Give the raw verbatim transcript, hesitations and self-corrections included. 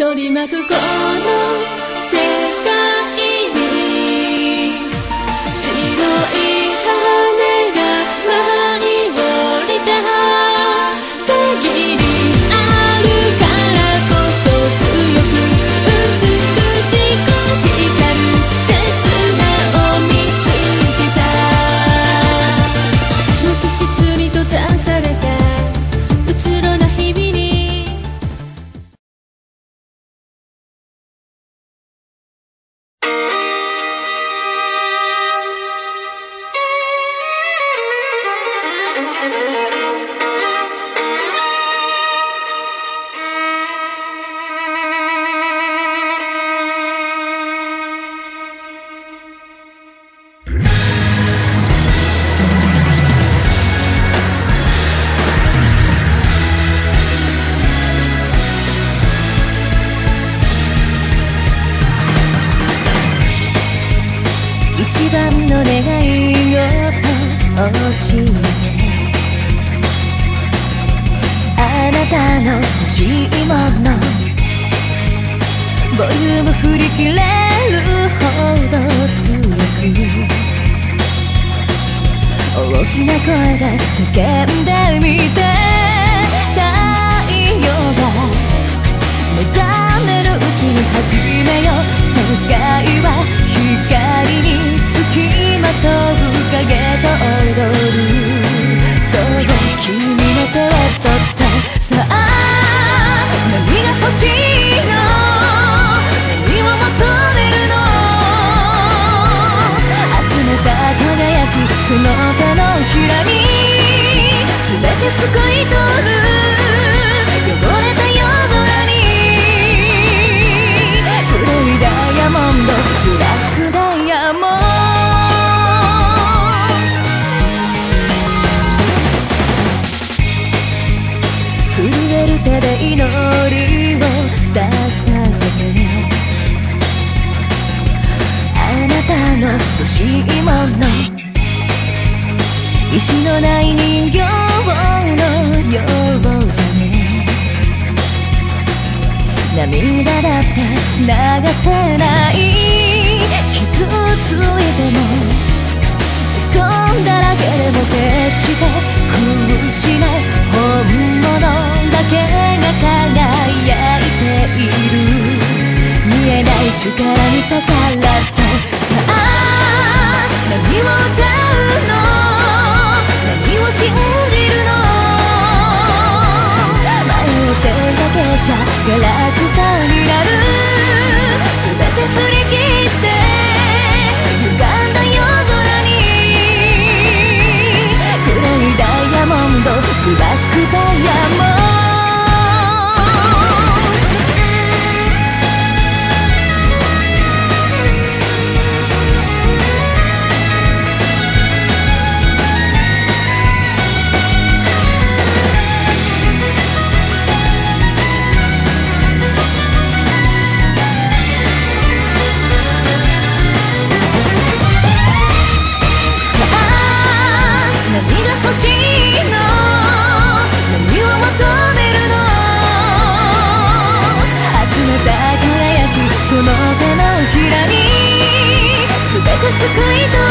取り巻くこの世界に白い羽が舞い降りた限りあるからこそ強く美しく光る刹那を見つけた。無機質に閉ざされたうつろな日々に一番の願い事教えて、あなたの欲しいものボリューム振り切れるほど強く大きな声で叫んでみて。太陽が目覚めるうちに始めよう。世界は光につきまとう影と踊る。そう君の手を取ってさあ何が欲しいの、何を求めるの。集めた輝きその手のひらに全てすくい取る。汚れた夜空に黒いダイヤモンドブラックダイヤモンド。震える手で祈りを捧げて、あなたの欲しいもの石のない人形のようじゃね。涙だって流せない。傷ついても嘘だらけでも決して苦しない本物だけが輝いている。見えない力に逆らってさあ何を歌うの、何を信じるの。迷ってるだけじゃガラクタになる。全て振り切って歪んだ夜空に黒いダイヤモンドブラックダイヤモンド。欲しいの、何を求めるの。集めた輝きその手のひらに全て救いと